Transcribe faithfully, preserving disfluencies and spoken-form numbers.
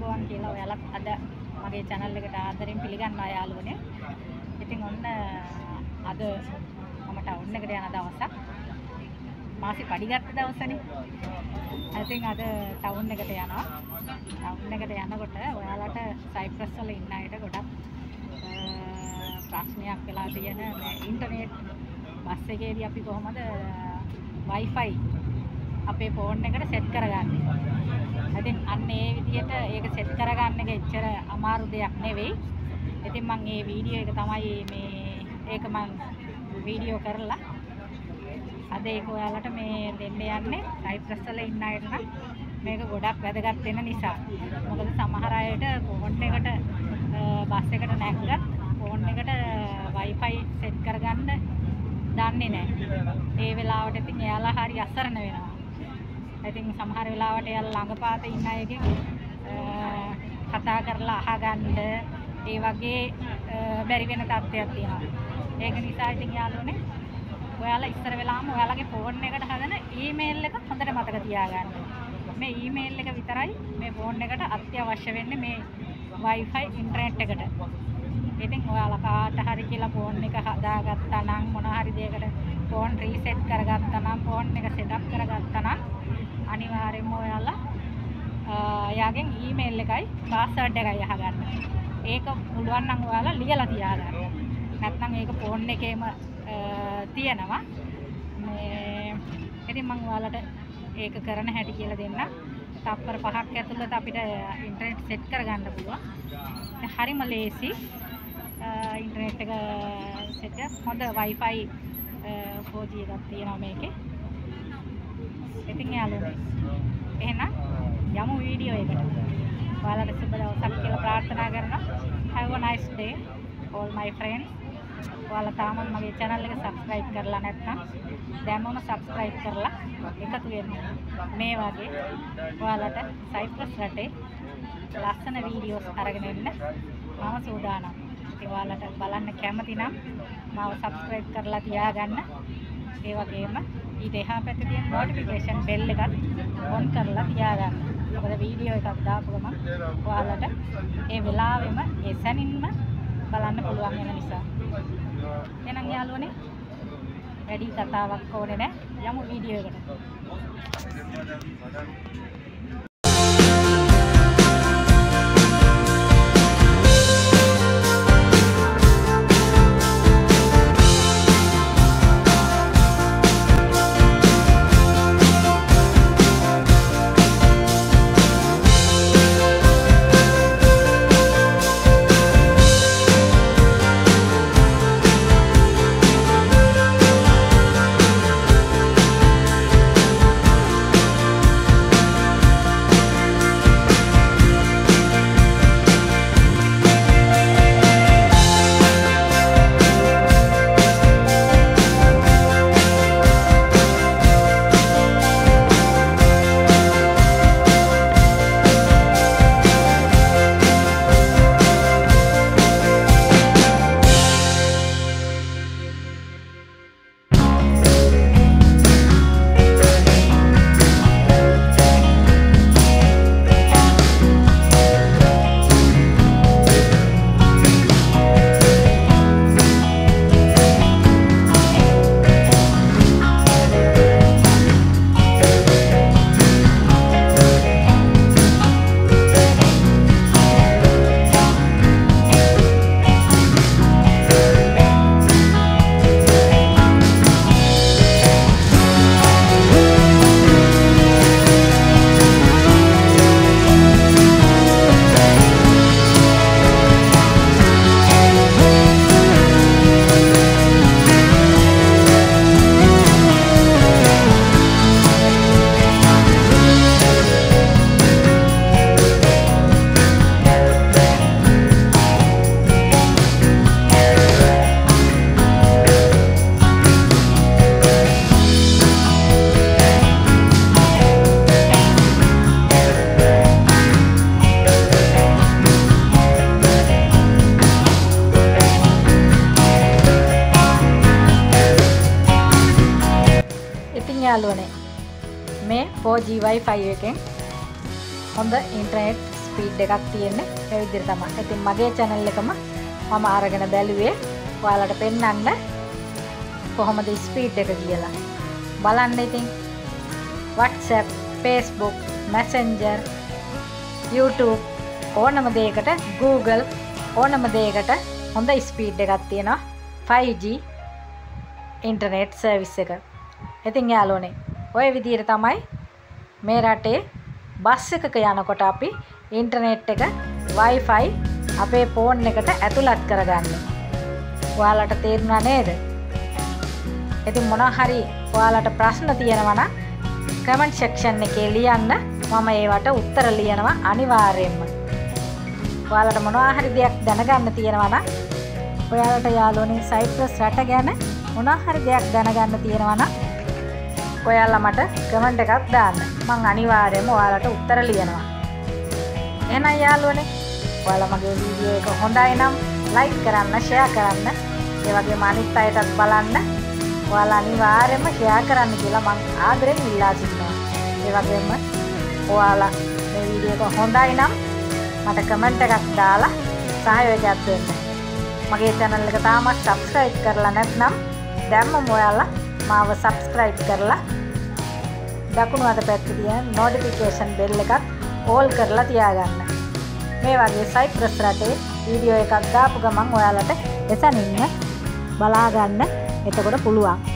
පුළුවන් කියලා ඔයාලත් අද මගේ channel එකට ආදරෙන් පිළිගන්නවා යාළුවනේ. ඉතින් ඔන්න අද මම ටවුන් එකට යන දවසක්. මාසි පඩි ගත්ත දවසනේ. ඉතින් අද ටවුන් එකට යනවා. ටවුන් එකට යනකොට ඔයාලට සයිප්‍රස් වල ඉන්න අයට ගොඩක් ප්‍රශ්නයක් වෙලා තියෙන මේ ඉන්ටර්නෙට් බස් එකේදී අපි කොහොමද wifi අපේ ෆෝන් එකට සෙට් කරගන්නේ. ඉතින් අන්න ඒ විදිහට ඒක සෙට් කරගන්න එක එච්චර අමාරු දෙයක් නෙවෙයි. ඉතින් මම මේ වීඩියෝ එක තමයි මේ ඒක මම වීඩියෝ කරලා අද ඒක ඔයාලට මේ දෙන්න යන්නේ. සයිප්‍රස් වල ඉන්න අයට නම් මේක ගොඩක් වැදගත් වෙන නිසා. මොකද සමහර අයට ෆෝන් එකට බස් එකට නැග්ගත් ෆෝන් එකට wifi සෙට් කරගන්න දන්නේ නැහැ. ඒ වෙලාවට ඉතින් එයාලා හරි අසරණ වෙනවා. ඉතින් සමහර වෙලාවට එයාලා ළඟපාත ඉන්න අයගෙන් කතා කරලා අහගන්න ඒ වගේ බැරි වෙන තත්ත්වයක් තියෙනවා. ඒක නිසා ඉතින් යාළුවනේ ඔයාලා ඉස්සර වෙලාම ඔයාලගේ ෆෝන් එකට හදන ඊමේල් එක හොඳට මතක තියාගන්න. මේ ඊමේල් එක විතරයි මේ ෆෝන් එකට අත්‍යවශ්‍ය වෙන්නේ මේ wifi ඉන්ටර්නෙට් එකට. ඉතින් ඔයාලා කාට හරි කියලා ෆෝන් එක හදාගත්තා නම් මොන හරි දෙයකට ෆෝන් රීසෙට් කරගත්තා නම් ෆෝන් එක සෙටප් කරගත්තා නම් අනිවාර්යයෙන්ම ඔයාලා යාගෙන් ඊමේල් එකයි පාස්වර්ඩ් එකයි අහගන්න. ඒක පුළුවන් නම් ඔයාලා ලියලා තියාගන්න. නැත්නම් ඒක ෆෝන් එකේම තියෙනවා. මේ ඉතින් මම ඔයාලට ඒක කරන හැටි කියලා දෙන්නම්. තප්පර පහක් ඇතුළත අපිට ඉන්ටර්නෙට් සෙට් කරගන්න පුළුවන්. හරිම ලේසි. ඉන්ටර්නෙට් එක සෙට් හොඳ wifi four G එකක් තියෙනවා මේකේ. ඉතින් යාළුවනේ එහෙනම් යමු වීඩියෝ එකට. ඔයාලට සුබ දවසක් කියලා ප්‍රාර්ථනා කරනවා. Have a nice day all my friends. ඔයාලා තාම මගේ channel එක subscribe කරලා නැත්නම් දැන්වම subscribe කරලා එකතු වෙන්න. මේ වගේ ඔයාලට සයිප්‍රස් රටේ ලස්සන වීඩියෝස් අරගෙන එන්න මම සූදානම්. ඉතින් ඔයාලට බලන්න කැමති නම් මාව subscribe කරලා තියාගන්න. ඒ වගේම ඊට එහා පැත්තේ තියෙන notification bell එකත් on කරලා තියාගන්න. මොකද වීඩියෝ එකක් දාපු ගමන් ඔයාලට ඒ වෙලාවෙම ඒ සැනින්ම බලන්න පුළුවන් වෙන නිසා. එහෙනම් යාළුවනේ වැඩි කතාවක් ඕනේ නැහැ. යමු වීඩියෝ එකට. යාළුවනේ මේ four G wifi එකෙන් හොඳ ඉන්ටර්නෙට් ස්පීඩ් එකක් තියෙන්නේ. ඒ විදිහට තමයි. ඉතින් මගේ channel එකම මම අරගෙන බැලුවේ ඔයාලට පෙන්වන්න කොහොමද ස්පීඩ් එක කියලා. බලන්න ඉතින් WhatsApp, Facebook, Messenger, YouTube ඕනම දෙයකට Google ඕනම දෙයකට හොඳ ස්පීඩ් එකක් තියෙනවා five G ඉන්ටර්නෙට් සර්විස් එක. ඉතින් යාළුවනේ ඔය විදිහට තමයි මේ රටේ බස් එකක යනකොට අපි ඉන්ටර්නෙට් එක wifi අපේ ෆෝන් එකට ඇතුළත් කරගන්නේ. ඔයාලට තේරුණා නේද? ඉතින් මොනවා හරි ඔයාලට ප්‍රශ්න තියෙනවා නම් කමෙන්ට් සෙක්ෂන් එකේ ලියන්න. මම ඒවට උත්තර ලියනවා අනිවාර්යයෙන්ම. ඔයාලට මොනවා හරි දෙයක් දැනගන්න තියෙනවා නම් ඔයාලට යාළුවනේ සයිප්‍රස් රට ගැන මොනවා හරි දෙයක් දැනගන්න තියෙනවා නම් ඔයාලා මට කමෙන්ට් එකක් දාන්න. මම අනිවාර්යයෙන්ම ඔයාලට උත්තර ලියනවා. එහෙනම් යාළුවනේ ඔයාලා මගේ වීඩියෝ එක හොඳයි නම් ලයික් කරන්න, ෂෙයා කරන්න, ඒ වගේම අනිත් අයටත් බලන්න ඔයාලා අනිවාර්යයෙන්ම ෂෙයා කරන්න කියලා මම ආදරෙන් ඉල්ලා සිටිනවා. ඒ වගේම ඔයාලා මේ වීඩියෝ එක හොඳයි නම් මට කමෙන්ට් එකක් දාලා සහයෝගයක් දෙන්න. මගේ channel එක තාමත් subscribe කරලා නැත්නම් දැම්මම ඔයාලා මාව subscribe කරලා දකුණු අත පැත්තේ තියෙන notification bell එකත් all කරලා තියාගන්න. මේ වගේ සයිප්‍රස් රටේ වීඩියෝ එකක් දාපු ගමන් ඔයාලට එතනින්ම බලා ගන්න එතකොට පුළුවන්.